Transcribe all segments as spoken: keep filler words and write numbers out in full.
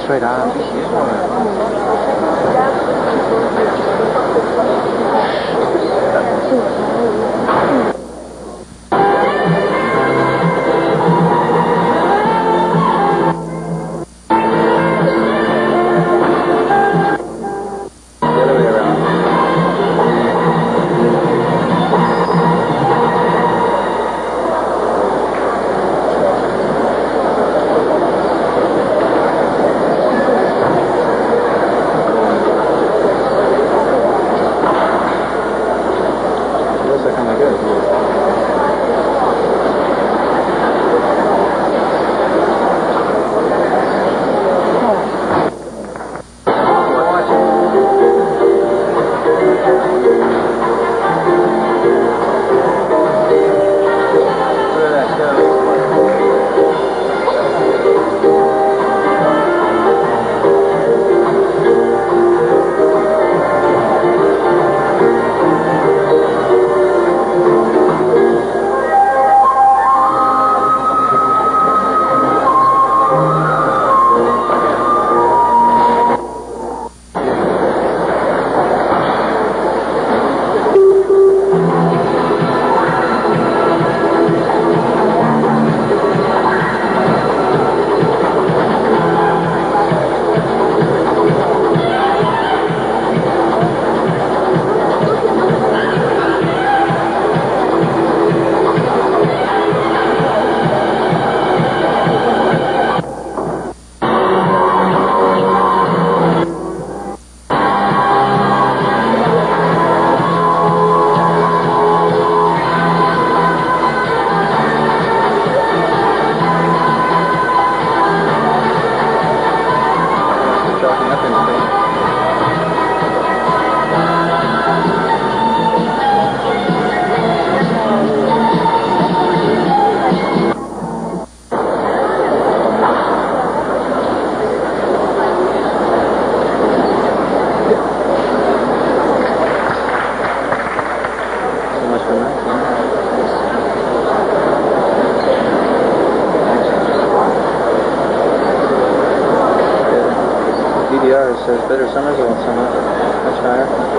straight up. It says better summers or summer, much higher.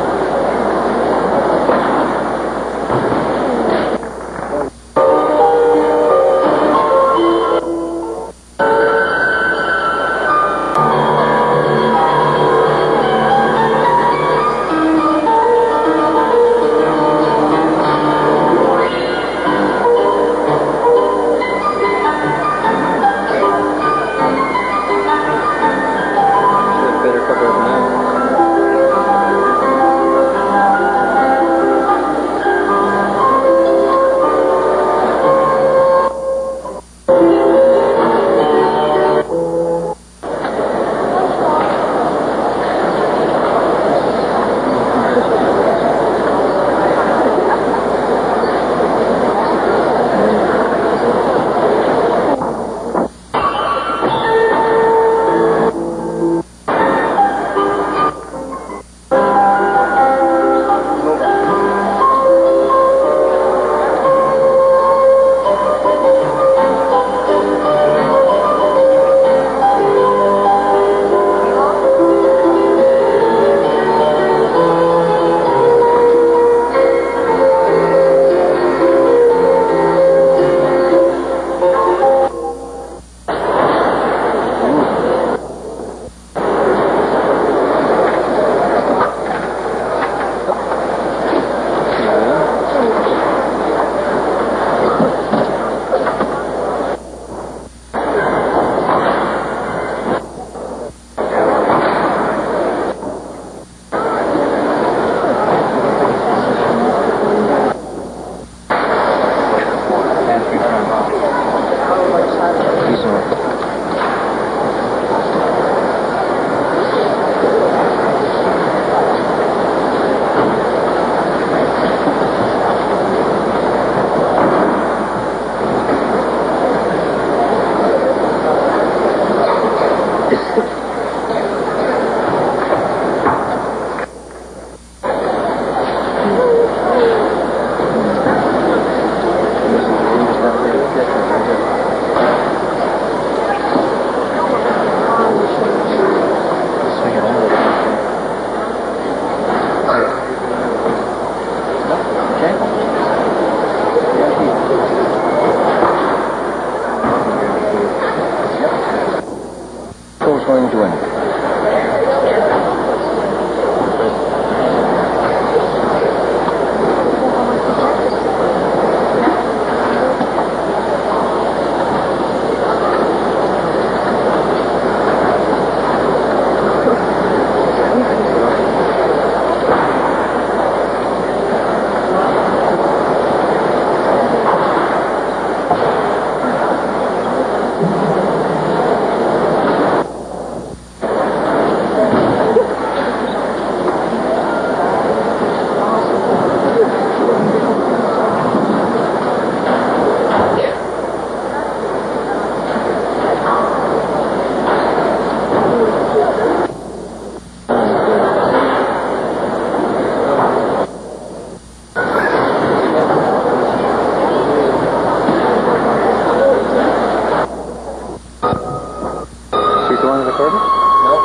recording? Nope.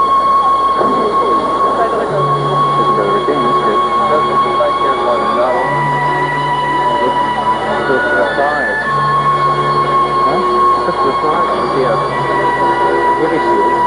This is the routine, that's good. Doesn't look like there's one at all. Look for the flies. Huh? Look for the flies. Yeah. Here we see it.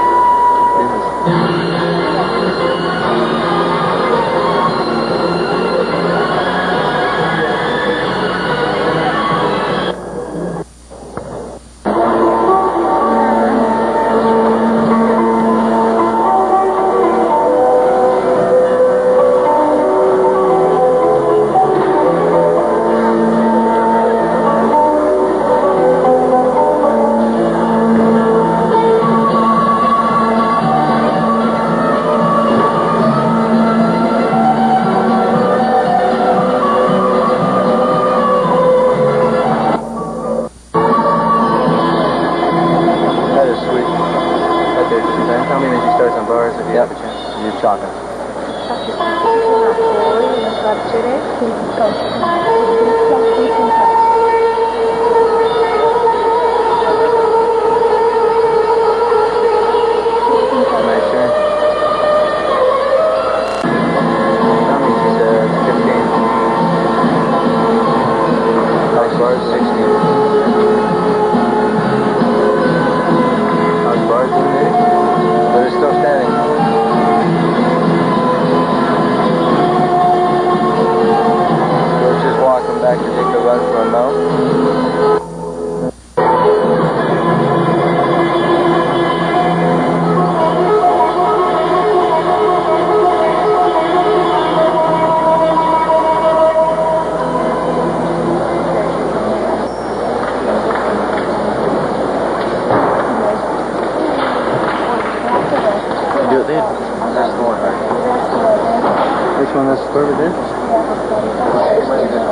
How many minutes you start some bars if you Yep. have a chance? You're chalking. My turn. How many she said? fifteen. House bars, sixteen. House bars, maybe? But it's still standing. We're just walking back to take a run for a mouth. Do it then. That's the one, right? Which one? That's the further then?